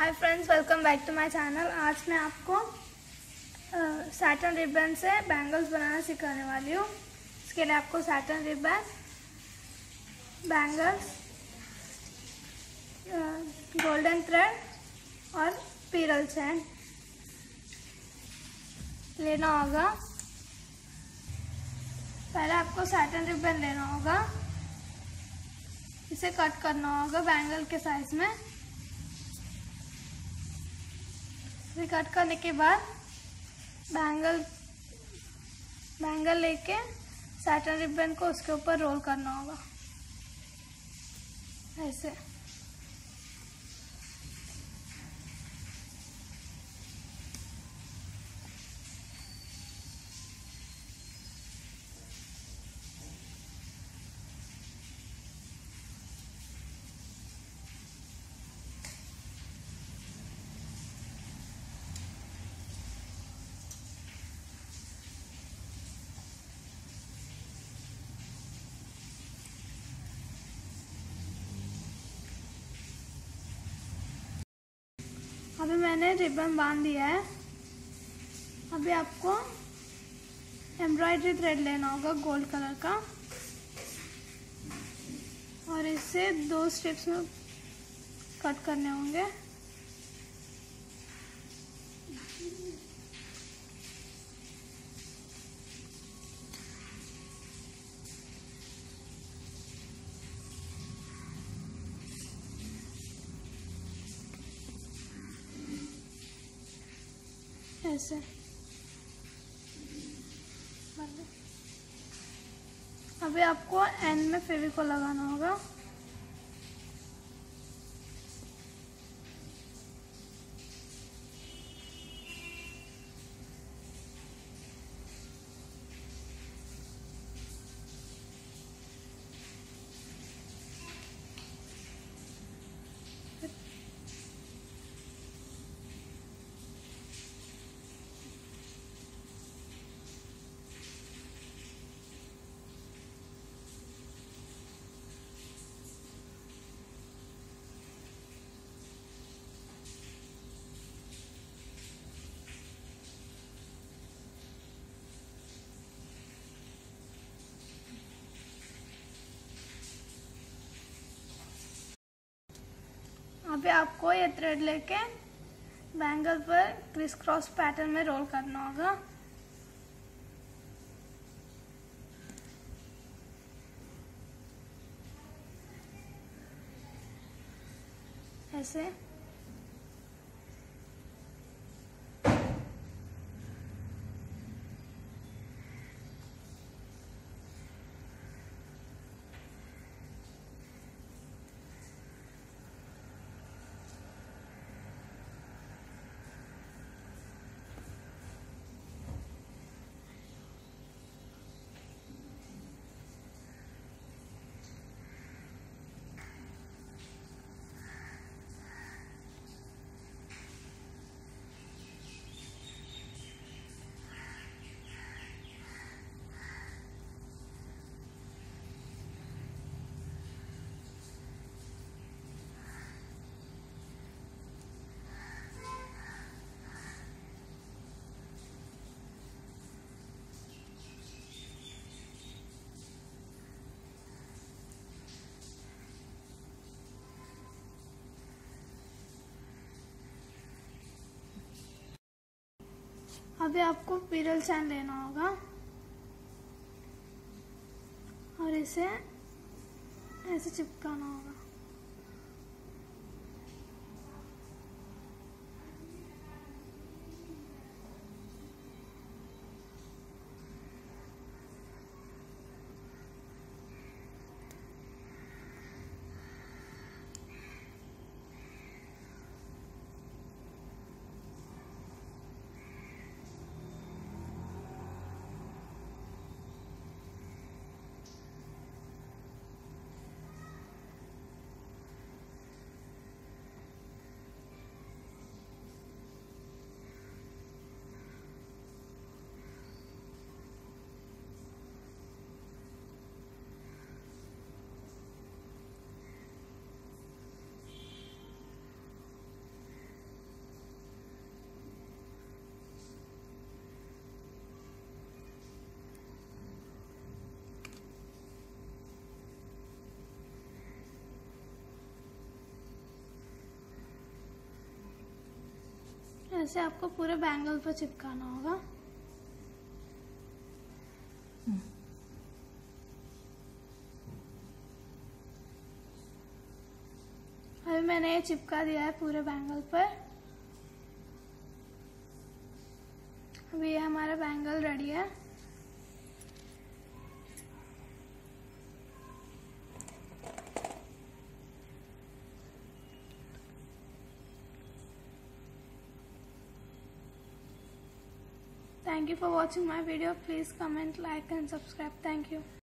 Hi friends, welcome back to my channel. आज मैं आपको सैटिन रिबन से बैंगल्स बनाना सिखाने वाली हूँ। इसके लिए आपको satin ribbon, bangles, golden thread और पिरल चैन लेना होगा। पहले आपको सैटिन रिबन लेना होगा, इसे कट करना होगा बैंगल के साइज में। इसे कट करने के बाद बैंगल लेके सैटिन रिबन को उसके ऊपर रोल करना होगा ऐसे। अभी मैंने रिबन बांध दिया है। अभी आपको एम्ब्रॉयडरी थ्रेड लेना होगा गोल्ड कलर का, और इसे 2 स्टेप्स में कट करने होंगे। ऐसे अभी आपको एंड में फेविकोल लगाना होगा। अभी आपको ये थ्रेड लेके बैंगल पर क्रिस क्रॉस पैटर्न में रोल करना होगा ऐसे। अभी आपको पिरल चैन लेना होगा और इसे ऐसे चिपकाना होगा। ऐसे आपको पूरे बैंगल पर चिपकाना होगा। अभी मैंने ये चिपका दिया है पूरे बैंगल पर। अभी ये हमारा बैंगल रेडी है। Thank you for watching my video. Please comment, like and subscribe. Thank you.